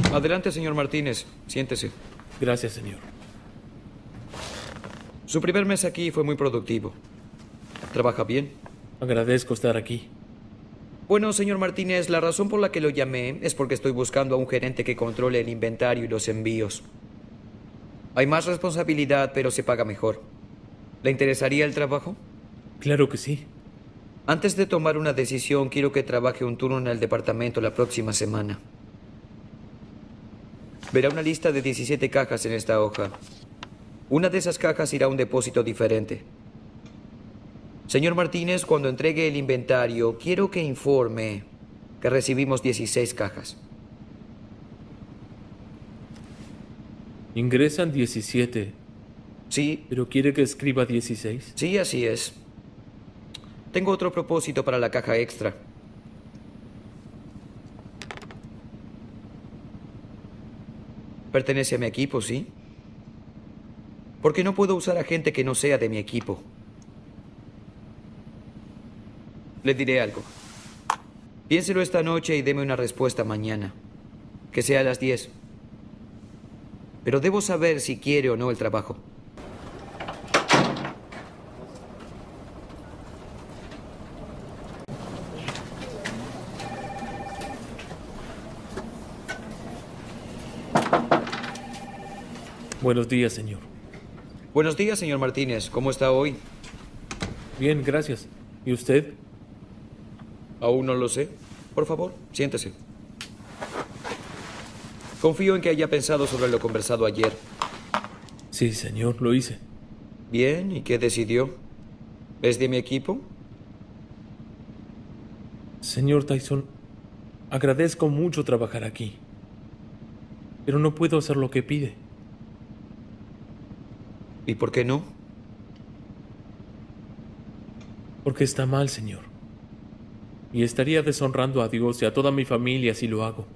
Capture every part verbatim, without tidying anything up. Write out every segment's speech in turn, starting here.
Adelante, señor Martínez. Siéntese. Gracias, señor. Su primer mes aquí fue muy productivo. ¿Trabaja bien? Agradezco estar aquí. Bueno, señor Martínez, la razón por la que lo llamé es porque estoy buscando a un gerente que controle el inventario y los envíos. Hay más responsabilidad, pero se paga mejor. ¿Le interesaría el trabajo? Claro que sí. Antes de tomar una decisión, quiero que trabaje un turno en el departamento la próxima semana. Verá una lista de diecisiete cajas en esta hoja. Una de esas cajas irá a un depósito diferente. Señor Martínez, cuando entregue el inventario, quiero que informe que recibimos dieciséis cajas. Ingresan diecisiete. Sí. ¿Pero quiere que escriba dieciséis? Sí, así es. Tengo otro propósito para la caja extra. Pertenece a mi equipo, ¿sí? Porque no puedo usar a gente que no sea de mi equipo. Le diré algo. Piénselo esta noche y deme una respuesta mañana. Que sea a las diez. Pero debo saber si quiere o no el trabajo. Buenos días, señor. Buenos días, señor Martínez. ¿Cómo está hoy? Bien, gracias. ¿Y usted? Aún no lo sé. Por favor, siéntese. Confío en que haya pensado sobre lo conversado ayer. Sí, señor, lo hice. Bien, ¿y qué decidió? ¿Es de mi equipo? Señor Tyson, agradezco mucho trabajar aquí. Pero no puedo hacer lo que pide. ¿Y por qué no? Porque está mal, señor. Y estaría deshonrando a Dios y a toda mi familia si lo hago.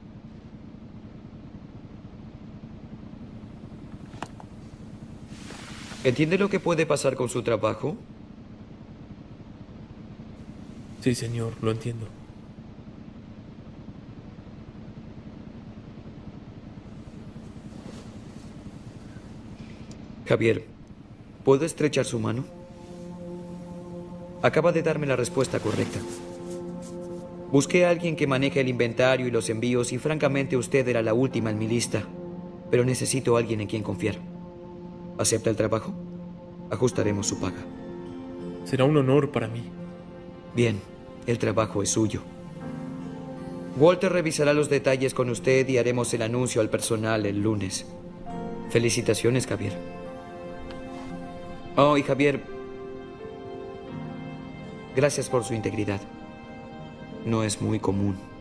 ¿Entiende lo que puede pasar con su trabajo? Sí, señor, lo entiendo. Javier, ¿puedo estrechar su mano? Acaba de darme la respuesta correcta. Busqué a alguien que maneje el inventario y los envíos y francamente usted era la última en mi lista. Pero necesito a alguien en quien confiar. ¿Acepta el trabajo? Ajustaremos su paga. Será un honor para mí. Bien, el trabajo es suyo. Walter revisará los detalles con usted y haremos el anuncio al personal el lunes. Felicitaciones, Javier. Oh, y Javier, gracias por su integridad. No es muy común.